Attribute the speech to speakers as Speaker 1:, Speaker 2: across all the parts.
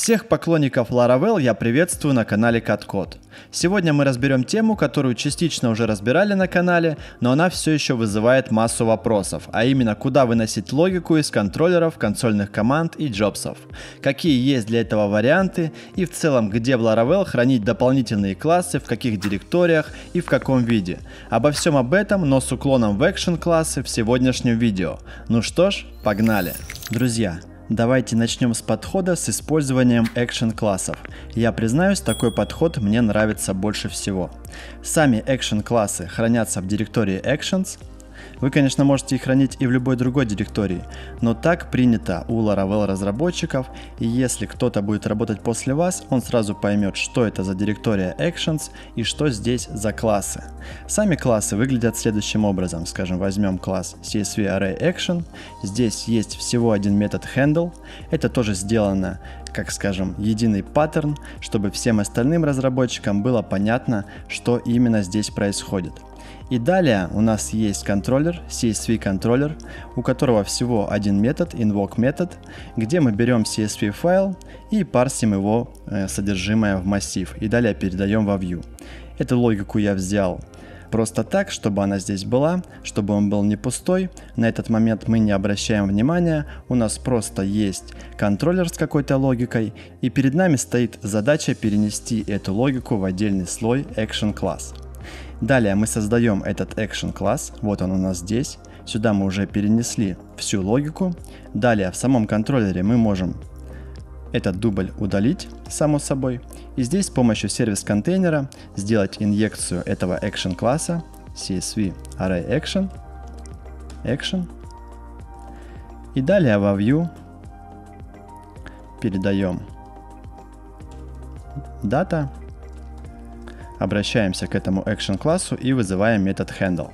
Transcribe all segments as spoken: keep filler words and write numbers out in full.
Speaker 1: Всех поклонников Laravel я приветствую на канале CatCode. Сегодня мы разберем тему, которую частично уже разбирали на канале, но она все еще вызывает массу вопросов, а именно куда выносить логику из контроллеров, консольных команд и джобсов, какие есть для этого варианты и в целом где в Laravel хранить дополнительные классы, в каких директориях и в каком виде. Обо всем об этом, но с уклоном в экшен классы в сегодняшнем видео. Ну что ж, погнали! Друзья, давайте начнем с подхода с использованием экшен классов. Я признаюсь, такой подход мне нравится больше всего. Сами экшен классы хранятся в директории Actions. Вы, конечно, можете их хранить и в любой другой директории, но так принято у Laravel разработчиков, и если кто-то будет работать после вас, он сразу поймет, что это за директория Actions и что здесь за классы. Сами классы выглядят следующим образом. Скажем, возьмем класс си эс ви Array Action. Здесь есть всего один метод Handle. Это тоже сделано как, скажем, единый паттерн, чтобы всем остальным разработчикам было понятно, что именно здесь происходит. И далее у нас есть контроллер, си эс ви контроллер, у которого всего один метод, invoke метод, где мы берем си эс ви файл и парсим его э, содержимое в массив и далее передаем во view. Эту логику я взял просто так, чтобы она здесь была, чтобы он был не пустой. На этот момент мы не обращаем внимания, у нас просто есть контроллер с какой-то логикой, и перед нами стоит задача перенести эту логику в отдельный слой Action Class. Далее мы создаем этот Action Class, вот он у нас здесь, сюда мы уже перенесли всю логику. Далее в самом контроллере мы можем этот дубль удалить, само собой. И здесь с помощью сервис-контейнера сделать инъекцию этого Action класса си эс ви Array Action, Action. И далее во view передаем data, обращаемся к этому Action классу и вызываем метод Handle.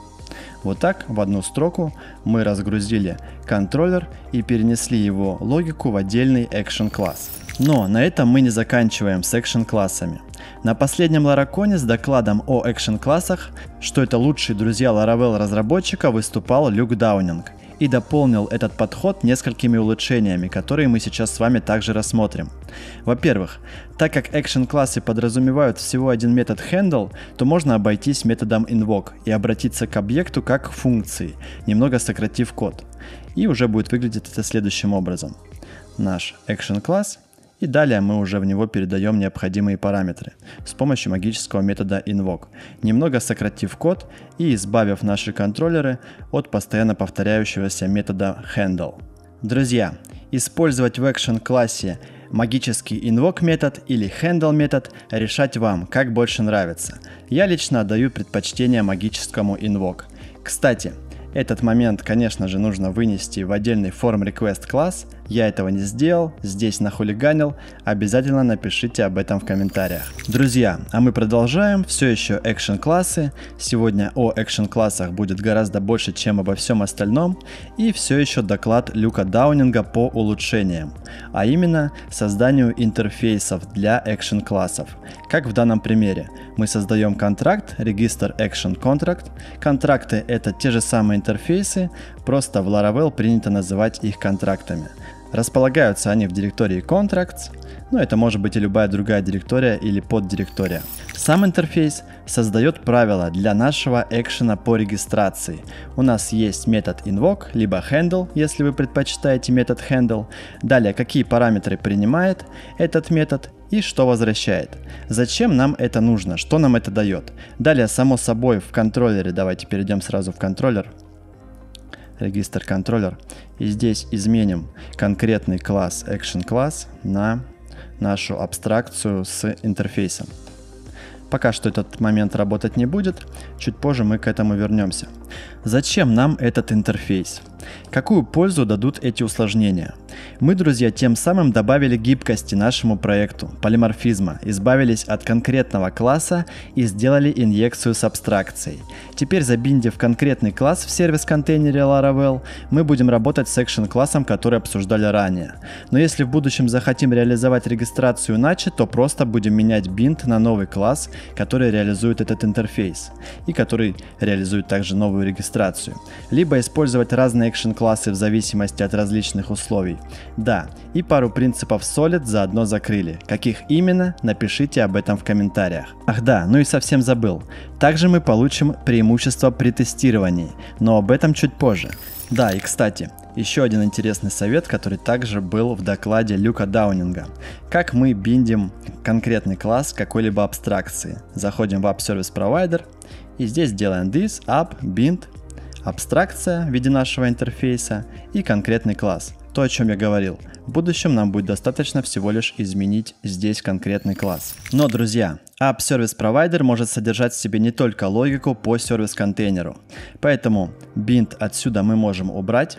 Speaker 1: Вот так в одну строку мы разгрузили контроллер и перенесли его логику в отдельный Action класс. Но на этом мы не заканчиваем с Action классами. На последнем Laracon с докладом о Action классах, что это лучшие друзья Laravel разработчика, выступал Люк Даунинг и дополнил этот подход несколькими улучшениями, которые мы сейчас с вами также рассмотрим. Во-первых, так как Action классы подразумевают всего один метод Handle, то можно обойтись методом invoke и обратиться к объекту как к функции, немного сократив код. И уже будет выглядеть это следующим образом. Наш Action класс, и далее мы уже в него передаем необходимые параметры с помощью магического метода invoke, немного сократив код и избавив наши контроллеры от постоянно повторяющегося метода handle. Друзья, использовать в Action классе магический invoke метод или handle метод решать вам, как больше нравится. Я лично отдаю предпочтение магическому invoke. Кстати, этот момент, конечно же, нужно вынести в отдельный form-request класс. Я этого не сделал, здесь нахулиганил. Обязательно напишите об этом в комментариях. Друзья, а мы продолжаем. Все еще Action классы. Сегодня о Action классах будет гораздо больше, чем обо всем остальном. И все еще доклад Люка Даунинга по улучшениям. А именно созданию интерфейсов для Action классов. Как в данном примере. Мы создаем контракт, регистр Action Contract. Контракты — это те же самые интерфейсы, просто в Laravel принято называть их контрактами. Располагаются они в директории Contracts, но это может быть и любая другая директория или поддиректория. Сам интерфейс создает правила для нашего экшена по регистрации. У нас есть метод invoke, либо handle, если вы предпочитаете метод handle. Далее, какие параметры принимает этот метод и что возвращает. Зачем нам это нужно, что нам это дает. Далее, само собой, в контроллере, давайте перейдем сразу в контроллер. Регистр контроллер. И здесь изменим конкретный класс Action класс на нашу абстракцию с интерфейсом. Пока что этот момент работать не будет, чуть позже мы к этому вернемся. Зачем нам этот интерфейс? Какую пользу дадут эти усложнения? Мы, друзья, тем самым добавили гибкости нашему проекту, полиморфизма, избавились от конкретного класса и сделали инъекцию с абстракцией. Теперь, забиндив конкретный класс в сервис-контейнере Laravel, мы будем работать с Action классом, который обсуждали ранее. Но если в будущем захотим реализовать регистрацию иначе, то просто будем менять бинд на новый класс, который реализует этот интерфейс и который реализует также новую регистрацию. Либо использовать разные Action классы в зависимости от различных условий. Да, и пару принципов Solid заодно закрыли. Каких именно, напишите об этом в комментариях. Ах да, ну и совсем забыл. Также мы получим преимущество при тестировании, но об этом чуть позже. Да, и кстати, еще один интересный совет, который также был в докладе Люка Даунинга. Как мы биндим конкретный класс какой-либо абстракции. Заходим в App Service Provider и здесь делаем this, app, bind, абстракция в виде нашего интерфейса и конкретный класс. То, о чем я говорил. В будущем нам будет достаточно всего лишь изменить здесь конкретный класс. Но, друзья, App Service Provider может содержать в себе не только логику по сервис-контейнеру. Поэтому bind отсюда мы можем убрать.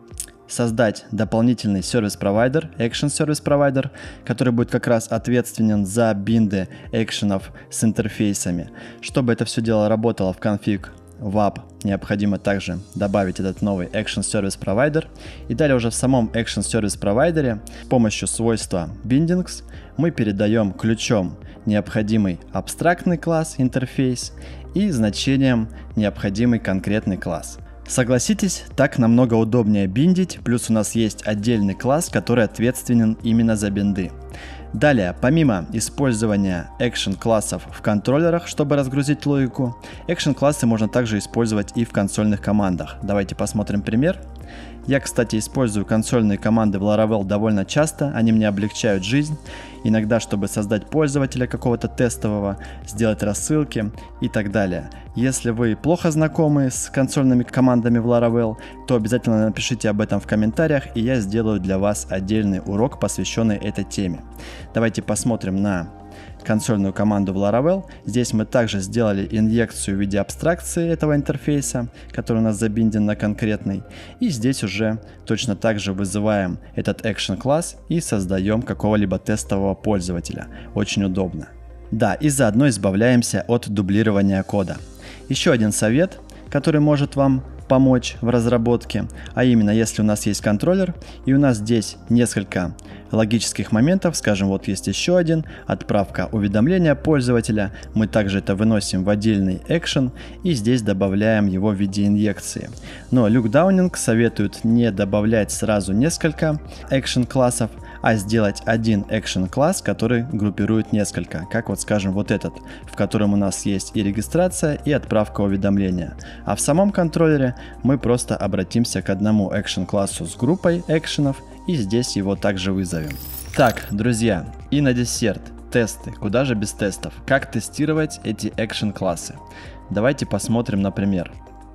Speaker 1: Создать дополнительный сервис-провайдер, Action Service Provider, который будет как раз ответственен за бинды экшенов с интерфейсами. Чтобы это все дело работало в конфиг в app, необходимо также добавить этот новый Action Service Provider. И далее уже в самом Action Service Provider с помощью свойства Bindings мы передаем ключом необходимый абстрактный класс, интерфейс, и значением необходимый конкретный класс. Согласитесь, так намного удобнее биндить, плюс у нас есть отдельный класс, который ответственен именно за бинды. Далее, помимо использования action классов в контроллерах, чтобы разгрузить логику, action классы можно также использовать и в консольных командах. Давайте посмотрим пример. Я, кстати, использую консольные команды в Laravel довольно часто, они мне облегчают жизнь. Иногда, чтобы создать пользователя какого-то тестового, сделать рассылки и так далее. Если вы плохо знакомы с консольными командами в Laravel, то обязательно напишите об этом в комментариях, и я сделаю для вас отдельный урок, посвященный этой теме. Давайте посмотрим на консольную команду в Laravel. Здесь мы также сделали инъекцию в виде абстракции этого интерфейса, который у нас забинден на конкретный. И здесь уже точно так же вызываем этот action класс и создаем какого-либо тестового пользователя. Очень удобно. Да, и заодно избавляемся от дублирования кода. Еще один совет, который может вам помочь в разработке, а именно, если у нас есть контроллер и у нас здесь несколько логических моментов, скажем, вот есть еще один, отправка уведомления пользователя, мы также это выносим в отдельный action и здесь добавляем его в виде инъекции. Но Люк Даунинг советует не добавлять сразу несколько action классов, а сделать один action класс, который группирует несколько, как вот скажем вот этот, в котором у нас есть и регистрация, и отправка уведомления. А в самом контроллере мы просто обратимся к одному action классу с группой экшенов и здесь его также вызовем. Так, друзья, и на десерт тесты. Куда же без тестов? Как тестировать эти action классы? Давайте посмотрим на пример.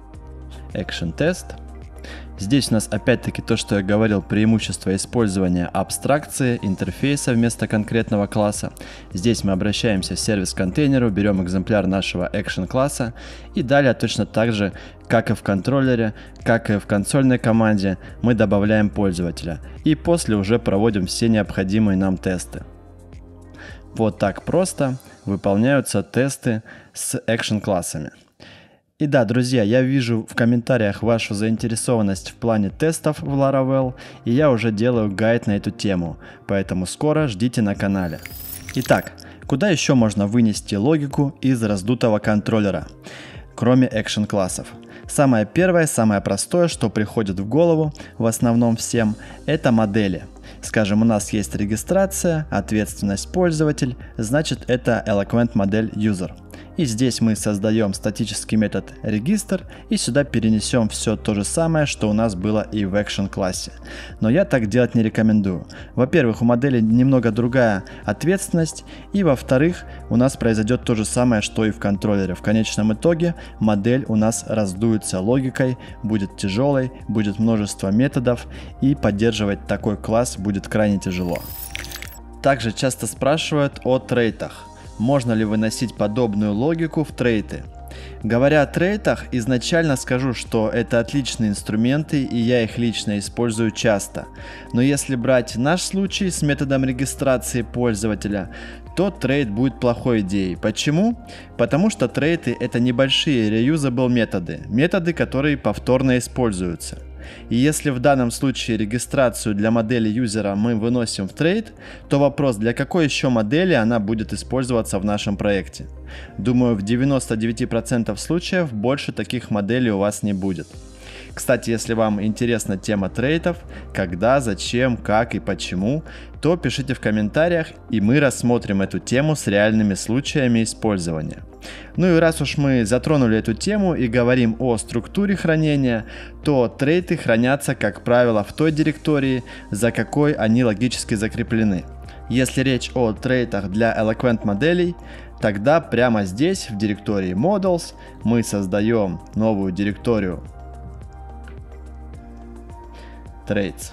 Speaker 1: Action тест. Здесь у нас опять-таки то, что я говорил, преимущество использования абстракции, интерфейса вместо конкретного класса. Здесь мы обращаемся в сервис-контейнеру, берем экземпляр нашего action класса и далее точно так же, как и в контроллере, как и в консольной команде, мы добавляем пользователя. И после уже проводим все необходимые нам тесты. Вот так просто выполняются тесты с action классами. И да, друзья, я вижу в комментариях вашу заинтересованность в плане тестов в Laravel, и я уже делаю гайд на эту тему, поэтому скоро ждите на канале. Итак, куда еще можно вынести логику из раздутого контроллера, кроме action классов? Самое первое, самое простое, что приходит в голову в основном всем, это модели. Скажем, у нас есть регистрация, ответственность пользователь, значит это Eloquent модель user. И здесь мы создаем статический метод регистр и сюда перенесем все то же самое, что у нас было и в action классе. Но я так делать не рекомендую. Во-первых, у модели немного другая ответственность, и во-вторых, у нас произойдет то же самое, что и в контроллере. В конечном итоге модель у нас раздуется логикой, будет тяжелой, будет множество методов, и поддерживать такой класс будет крайне тяжело. Также часто спрашивают о трейтах. Можно ли выносить подобную логику в трейты? Говоря о трейтах, изначально скажу, что это отличные инструменты, и я их лично использую часто. Но если брать наш случай с методом регистрации пользователя, то трейт будет плохой идеей. Почему? Потому что трейты — это небольшие reusable методы, методы, которые повторно используются. И если в данном случае регистрацию для модели юзера мы выносим в трейт, то вопрос, для какой еще модели она будет использоваться в нашем проекте. Думаю, в девяноста девяти процентах случаев больше таких моделей у вас не будет. Кстати, если вам интересна тема трейтов, когда, зачем, как и почему, то пишите в комментариях, и мы рассмотрим эту тему с реальными случаями использования. Ну и раз уж мы затронули эту тему и говорим о структуре хранения, то трейты хранятся, как правило, в той директории, за какой они логически закреплены. Если речь о трейтах для Eloquent моделей, тогда прямо здесь, в директории Models, мы создаем новую директорию Traits.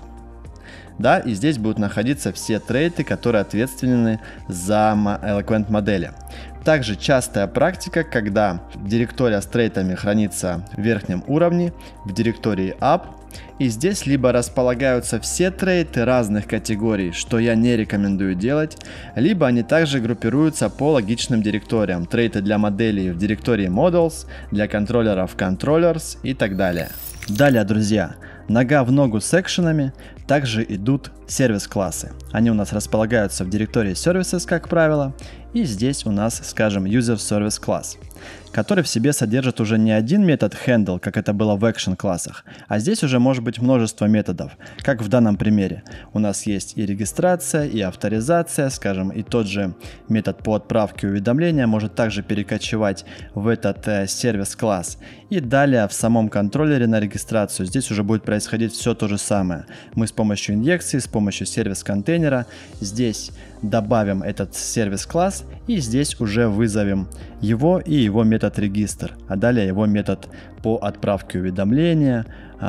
Speaker 1: Да, и здесь будут находиться все трейты, которые ответственны за Eloquent модели. Также частая практика, когда директория с трейтами хранится в верхнем уровне, в директории App, и здесь либо располагаются все трейты разных категорий, что я не рекомендую делать, либо они также группируются по логичным директориям. Трейты для моделей в директории Models, для контроллеров Controllers и так далее. Далее, друзья, нога в ногу с экшенами также идут сервис-классы. Они у нас располагаются в директории Services, как правило, и здесь у нас, скажем, User Service Class, который в себе содержит уже не один метод handle, как это было в action классах, а здесь уже может быть множество методов, как в данном примере. У нас есть и регистрация, и авторизация, скажем, и тот же метод по отправке уведомления может также перекочевать в этот э, сервис-класс. И далее в самом контроллере на регистрацию здесь уже будет происходить все то же самое. Мы с помощью инъекции, с помощью сервис-контейнера здесь добавим этот сервис-класс и здесь уже вызовем его и его метод регистр, а далее его метод по отправке уведомления,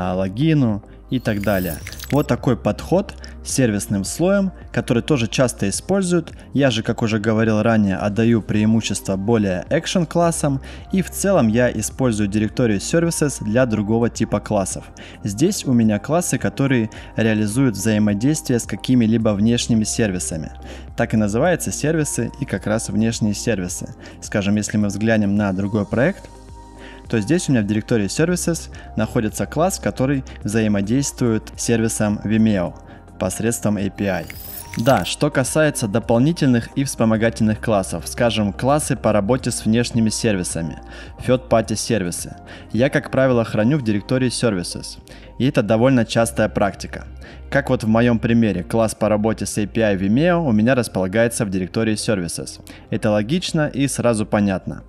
Speaker 1: логину и так далее. Вот такой подход с сервисным слоем, который тоже часто используют. Я же, как уже говорил ранее, отдаю преимущество более action классам, и в целом я использую директорию Services для другого типа классов. Здесь у меня классы, которые реализуют взаимодействие с какими-либо внешними сервисами. Так и называются сервисы и как раз внешние сервисы. Скажем, если мы взглянем на другой проект, то здесь у меня в директории Services находится класс, который взаимодействует с сервисом Vimeo посредством эй пи ай. Да, что касается дополнительных и вспомогательных классов, скажем, классы по работе с внешними сервисами, third-party сервисы, я, как правило, храню в директории Services, и это довольно частая практика. Как вот в моем примере, класс по работе с эй пи ай Vimeo у меня располагается в директории Services. Это логично и сразу понятно.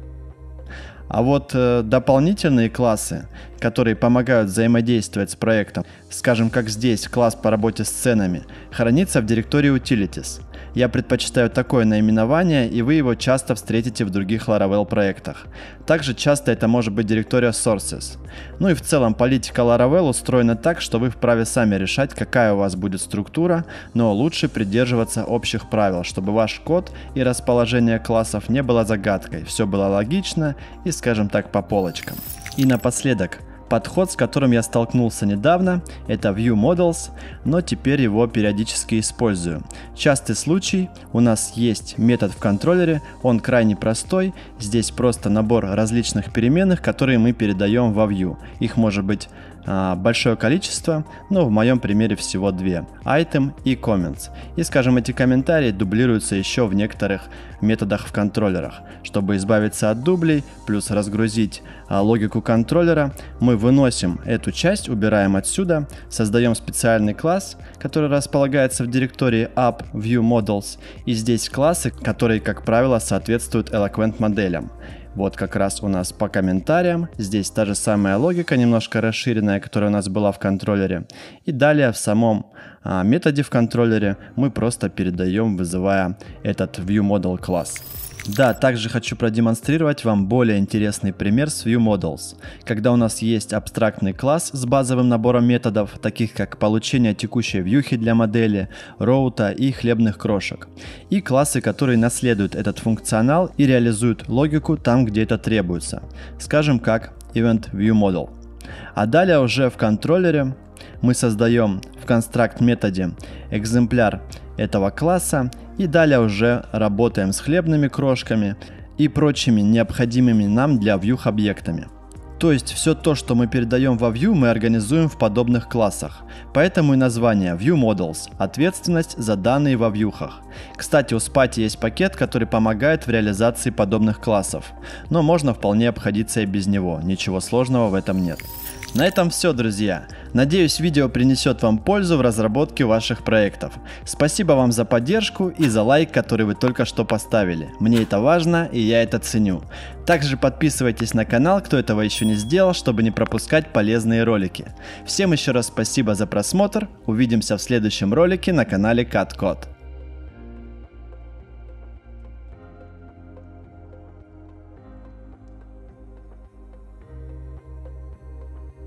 Speaker 1: А вот э, дополнительные классы, которые помогают взаимодействовать с проектом, скажем, как здесь класс по работе с ценами, хранится в директории Utilities. Я предпочитаю такое наименование, и вы его часто встретите в других Laravel проектах. Также часто это может быть директория Sources. Ну и в целом политика Laravel устроена так, что вы вправе сами решать, какая у вас будет структура, но лучше придерживаться общих правил, чтобы ваш код и расположение классов не было загадкой, все было логично и, скажем так, по полочкам. И напоследок, подход, с которым я столкнулся недавно, это View Models, но теперь его периодически использую. Частый случай, у нас есть метод в контроллере, он крайне простой, здесь просто набор различных переменных, которые мы передаем во View. Их может быть а, большое количество, но в моем примере всего две, item и comments. И, скажем, эти комментарии дублируются еще в некоторых методах в контроллерах. Чтобы избавиться от дублей, плюс разгрузить а, логику контроллера, мы выносим эту часть, убираем отсюда, создаем специальный класс, который располагается в директории App View Models, и здесь классы, которые, как правило, соответствуют Eloquent моделям. Вот как раз у нас по комментариям, здесь та же самая логика, немножко расширенная, которая у нас была в контроллере. И далее в самом а, методе в контроллере мы просто передаем, вызывая этот ViewModel класс. Да, также хочу продемонстрировать вам более интересный пример с ViewModels, когда у нас есть абстрактный класс с базовым набором методов, таких как получение текущей вьюхи для модели, роута и хлебных крошек, и классы, которые наследуют этот функционал и реализуют логику там, где это требуется, скажем, как Event ViewModel. А далее уже в контроллере мы создаем в construct методе экземпляр этого класса, и далее уже работаем с хлебными крошками и прочими необходимыми нам для Vue объектами. То есть все то, что мы передаем во Vue, мы организуем в подобных классах. Поэтому и название ViewModels – ответственность за данные во вьюхах. Кстати, у Spatie есть пакет, который помогает в реализации подобных классов, но можно вполне обходиться и без него, ничего сложного в этом нет. На этом все, друзья. Надеюсь, видео принесет вам пользу в разработке ваших проектов. Спасибо вам за поддержку и за лайк, который вы только что поставили. Мне это важно, и я это ценю. Также подписывайтесь на канал, кто этого еще не сделал, чтобы не пропускать полезные ролики. Всем еще раз спасибо за просмотр. Увидимся в следующем ролике на канале CutCode.